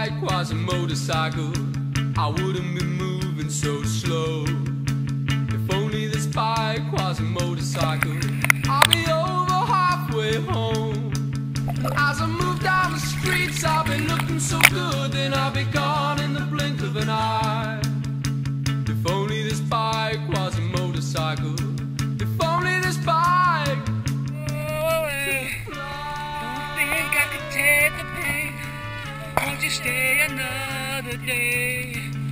bike was a motorcycle, I wouldn't be moving so slow. If only this bike was a motorcycle, I'll be over halfway home. As I move down the streets, I'll be looking so good, then I'll be gone in the blink of an eye. If only this bike was a motorcycle, if only this bike. Don't think I could take the pain. Won't you stay another day?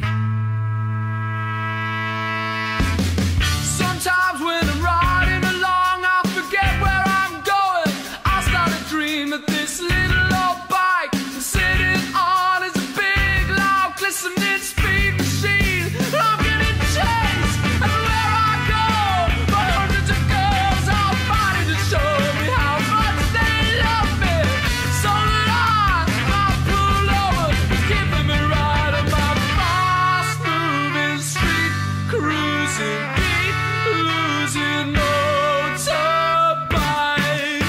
Sometimes when I'm riding along, I forget where I'm going. I start to dream that this little old bike I'm sitting on is a big, loud, glistening speed machine. I'm getting chased everywhere I go by hundreds of girls all fighting to show me how much they love me. So that I'll pull over, keeping me right on my fast-moving street, cruising. Losing motorbike.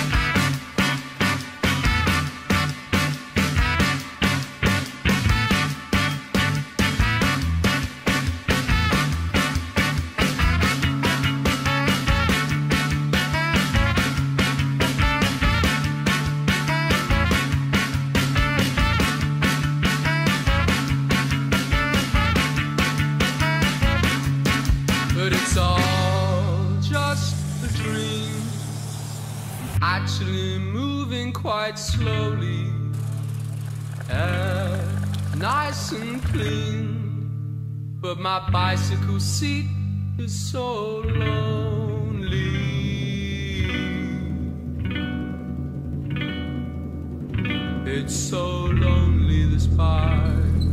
But it's all just a dream. I'm actually moving quite slowly, nice and clean. But my bicycle seat is so lonely. It's so lonely, this bike.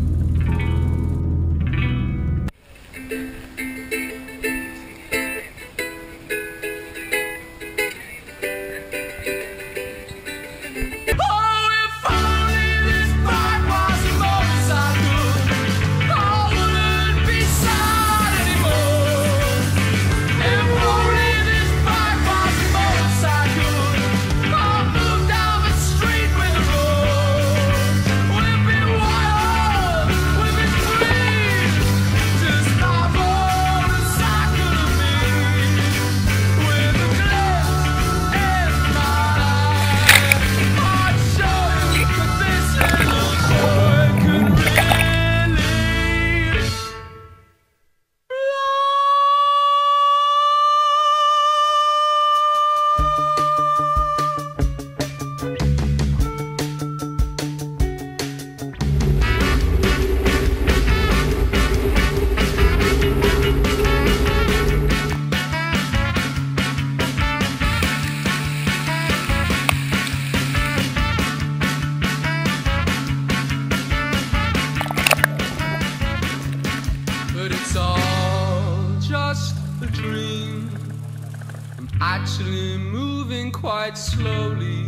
Actually moving quite slowly,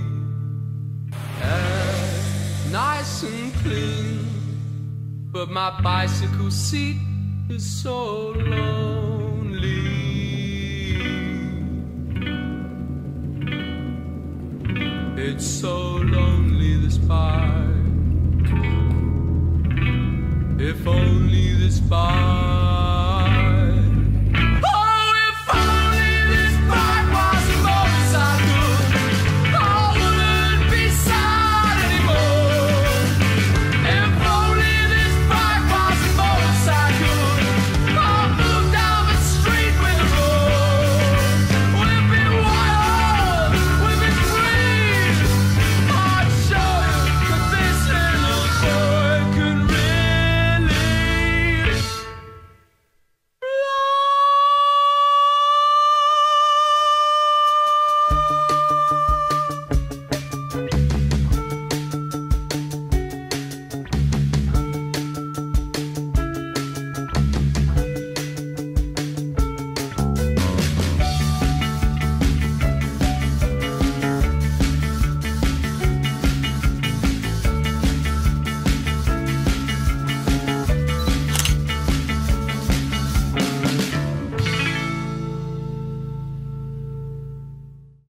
nice and clean. But my bicycle seat is so lonely. It's so lonely, this bike. If only this bike